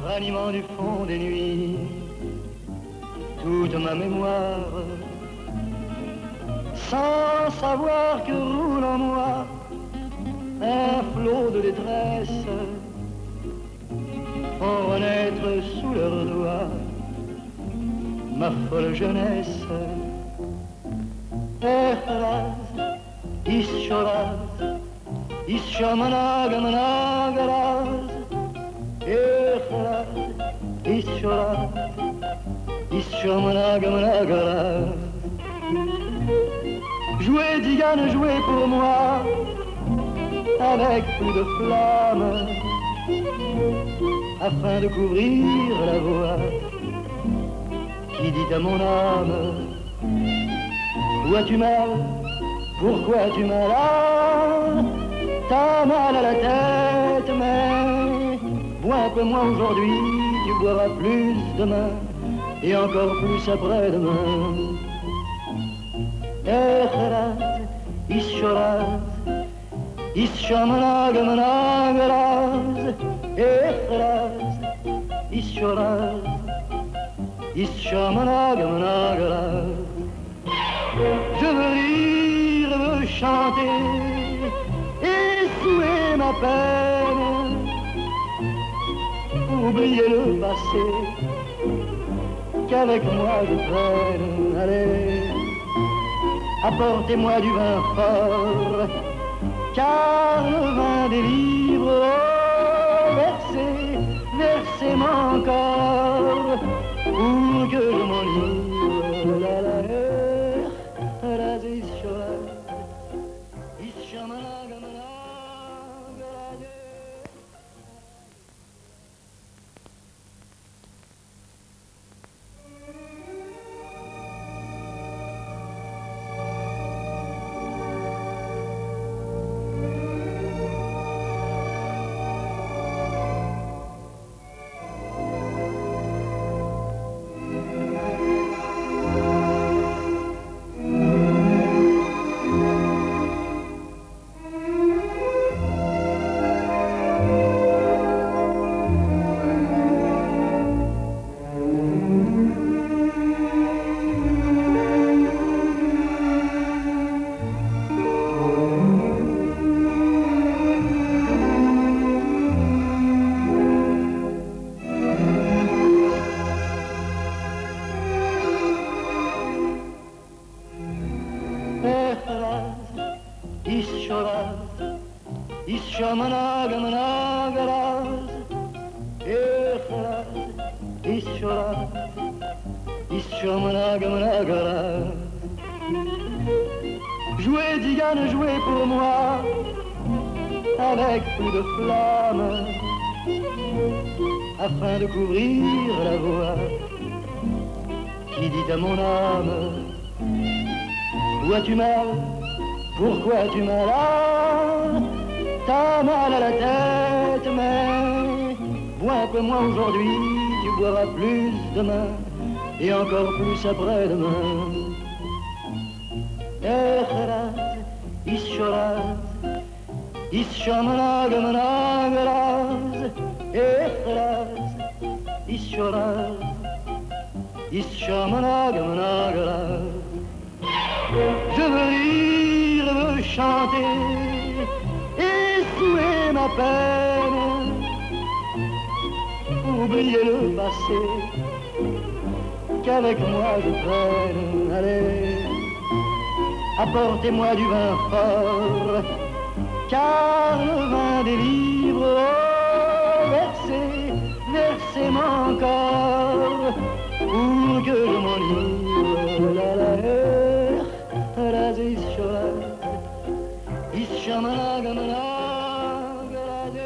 ranimant du fond des nuits toute ma mémoire, sans savoir que roule en moi un flot de détresse, font renaître sous leurs doigts ma folle jeunesse. Echraz, ischoraz, ischamanagamanagaraz, Echraz, ischoraz, ischamanagamanagaraz. Jouez, Digane, jouez pour moi, avec plus de flamme, afin de couvrir la voix qui dit à mon âme: où as-tu mal? Pourquoi as-tu mal? Ah, t'as mal à la tête, mais bois un peu moins aujourd'hui, tu boiras plus demain, et encore plus après-demain. Echraz, ischoraz, ischamanagamanagaraz, Echraz, ischoraz, ischamanagamanagaraz. Je veux rire, je veux chanter et souhaiter ma peine, oublier le passé qu'avec moi je traîne. Allez, apportez-moi du vin fort, car le vin délivre. Oh, versez, versez mon corps pour que je m'enivre. La, la, ischamanagamanagaraz, Echraz, ischoraz, ischamanagamanagaraz. Jouez, Digane, jouez pour moi, avec plus de flamme, afin de couvrir la voix qui dit à mon âme: où as-tu mal? Pourquoi as-tu mal? Ah, t'as mal à la tête, mais bois un peu moins aujourd'hui, tu boiras plus demain, et encore plus après-demain. Echraz, ischoraz, ischamanagamanagaraz, Echraz, ischoraz, ischamanagamanagaraz. Je veux rire, je veux chanter et souhaiter ma peine, oublier le passé qu'avec moi je traîne. Allez, apportez-moi du vin fort, car le vin délivre. Oh, versez, versez mon corps pour que je m'enivre. La, la, Raz, ischoraz, ischamanagamanagaraz.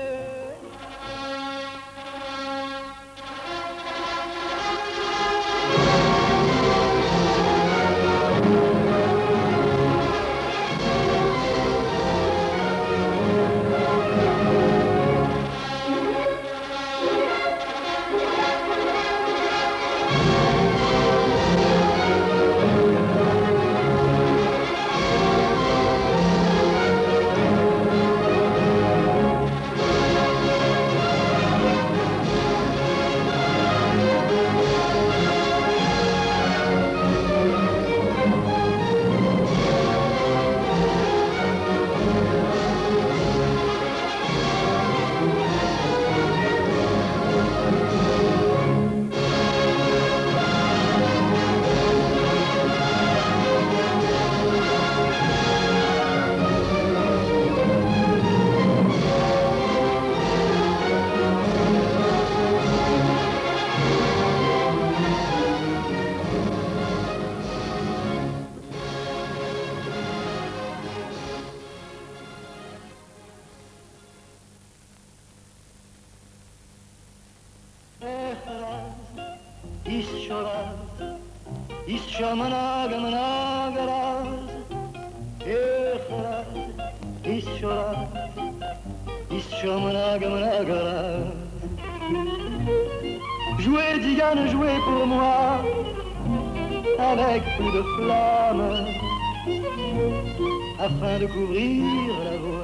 Jouez, Diane, jouez pour moi avec plus de flamme afin de couvrir la vôtre.